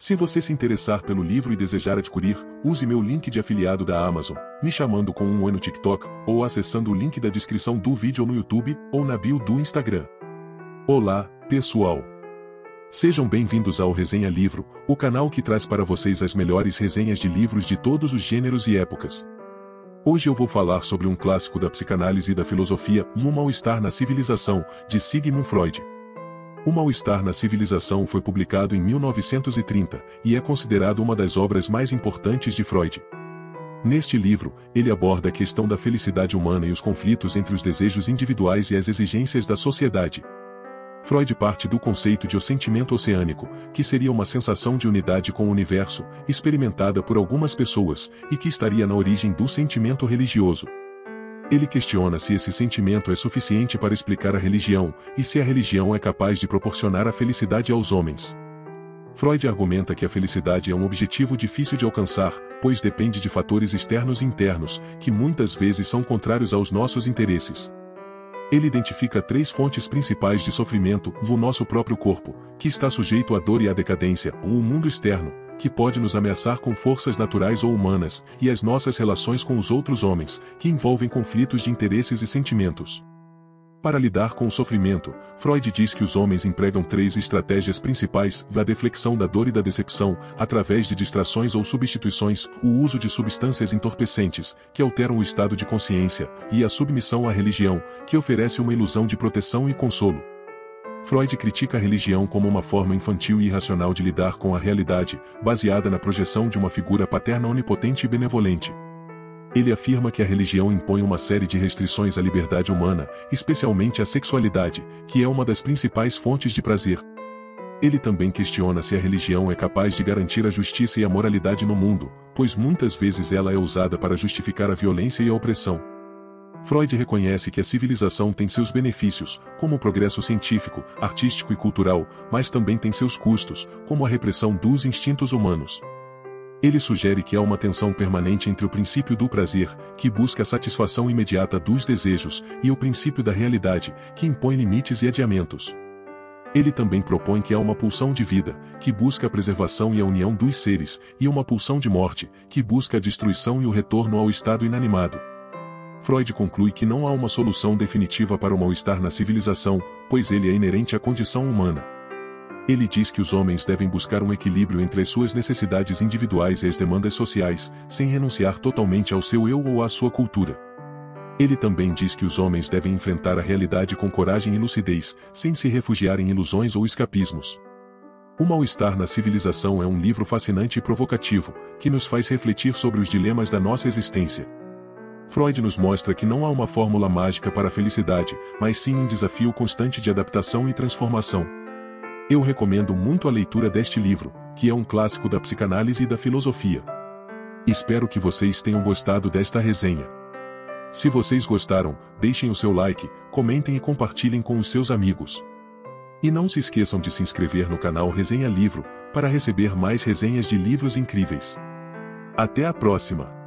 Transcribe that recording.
Se você se interessar pelo livro e desejar adquirir, use meu link de afiliado da Amazon, me chamando com um oi no TikTok, ou acessando o link da descrição do vídeo no YouTube, ou na bio do Instagram. Olá, pessoal! Sejam bem-vindos ao Resenha Livro, o canal que traz para vocês as melhores resenhas de livros de todos os gêneros e épocas. Hoje eu vou falar sobre um clássico da psicanálise e da filosofia, Um Mal-Estar na Civilização, de Sigmund Freud. O Mal-Estar na Civilização foi publicado em 1930, e é considerado uma das obras mais importantes de Freud. Neste livro, ele aborda a questão da felicidade humana e os conflitos entre os desejos individuais e as exigências da sociedade. Freud parte do conceito de o sentimento oceânico, que seria uma sensação de unidade com o universo, experimentada por algumas pessoas, e que estaria na origem do sentimento religioso. Ele questiona se esse sentimento é suficiente para explicar a religião, e se a religião é capaz de proporcionar a felicidade aos homens. Freud argumenta que a felicidade é um objetivo difícil de alcançar, pois depende de fatores externos e internos, que muitas vezes são contrários aos nossos interesses. Ele identifica 3 fontes principais de sofrimento: o nosso próprio corpo, que está sujeito à dor e à decadência, ou o mundo externo, que pode nos ameaçar com forças naturais ou humanas, e as nossas relações com os outros homens, que envolvem conflitos de interesses e sentimentos. Para lidar com o sofrimento, Freud diz que os homens empregam 3 estratégias principais: a deflexão da dor e da decepção, através de distrações ou substituições, o uso de substâncias entorpecentes, que alteram o estado de consciência, e a submissão à religião, que oferece uma ilusão de proteção e consolo. Freud critica a religião como uma forma infantil e irracional de lidar com a realidade, baseada na projeção de uma figura paterna onipotente e benevolente. Ele afirma que a religião impõe uma série de restrições à liberdade humana, especialmente à sexualidade, que é uma das principais fontes de prazer. Ele também questiona se a religião é capaz de garantir a justiça e a moralidade no mundo, pois muitas vezes ela é usada para justificar a violência e a opressão. Freud reconhece que a civilização tem seus benefícios, como o progresso científico, artístico e cultural, mas também tem seus custos, como a repressão dos instintos humanos. Ele sugere que há uma tensão permanente entre o princípio do prazer, que busca a satisfação imediata dos desejos, e o princípio da realidade, que impõe limites e adiamentos. Ele também propõe que há uma pulsão de vida, que busca a preservação e a união dos seres, e uma pulsão de morte, que busca a destruição e o retorno ao estado inanimado. Freud conclui que não há uma solução definitiva para o mal-estar na civilização, pois ele é inerente à condição humana. Ele diz que os homens devem buscar um equilíbrio entre as suas necessidades individuais e as demandas sociais, sem renunciar totalmente ao seu eu ou à sua cultura. Ele também diz que os homens devem enfrentar a realidade com coragem e lucidez, sem se refugiar em ilusões ou escapismos. O Mal-Estar na Civilização é um livro fascinante e provocativo, que nos faz refletir sobre os dilemas da nossa existência. Freud nos mostra que não há uma fórmula mágica para a felicidade, mas sim um desafio constante de adaptação e transformação. Eu recomendo muito a leitura deste livro, que é um clássico da psicanálise e da filosofia. Espero que vocês tenham gostado desta resenha. Se vocês gostaram, deixem o seu like, comentem e compartilhem com os seus amigos. E não se esqueçam de se inscrever no canal Resenha Livro, para receber mais resenhas de livros incríveis. Até a próxima!